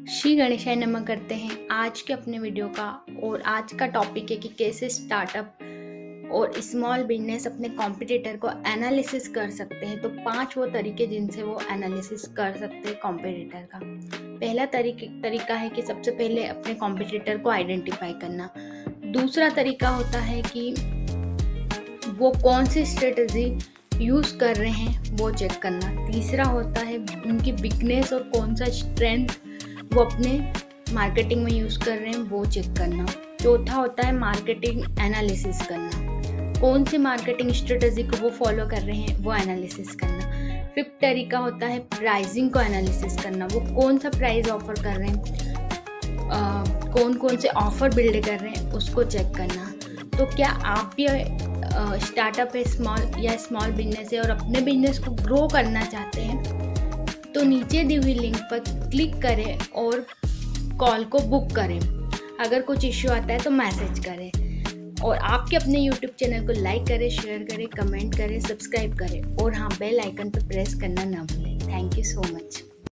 श्री गणेशाय नमः करते हैं आज के अपने वीडियो का। और आज का टॉपिक है कि कैसे स्टार्टअप और स्मॉल बिजनेस अपने कॉम्पिटिटर को एनालिसिस कर सकते हैं। तो 5 वो तरीके जिनसे वो एनालिसिस कर सकते हैं कॉम्पिटिटर का। पहला तरीका है कि सबसे पहले अपने कॉम्पिटिटर को आइडेंटिफाई करना। दूसरा तरीका होता है कि वो कौन सी स्ट्रेटजी यूज़ कर रहे हैं वो चेक करना। तीसरा होता है उनकी वीकनेस और कौन सा स्ट्रेंथ वो अपने मार्केटिंग में यूज़ कर रहे हैं वो चेक करना। चौथा होता है मार्केटिंग एनालिसिस करना, कौन सी मार्केटिंग स्ट्रेटजी को वो फॉलो कर रहे हैं वो एनालिसिस करना। फिफ्थ तरीका होता है प्राइसिंग को एनालिसिस करना, वो कौन सा प्राइस ऑफर कर रहे हैं, कौन कौन से ऑफर बिल्ड कर रहे हैं उसको चेक करना। तो क्या आप भी स्टार्टअप है स्मॉल बिजनेस है और अपने बिजनेस को ग्रो करना चाहते हैं तो नीचे दी हुई लिंक पर क्लिक करें और कॉल को बुक करें। अगर कुछ इश्यू आता है तो मैसेज करें और आपके अपने यूट्यूब चैनल को लाइक करें, शेयर करें, कमेंट करें, सब्सक्राइब करें और हाँ बेल आइकन पर प्रेस करना ना भूलें। Thank you so much.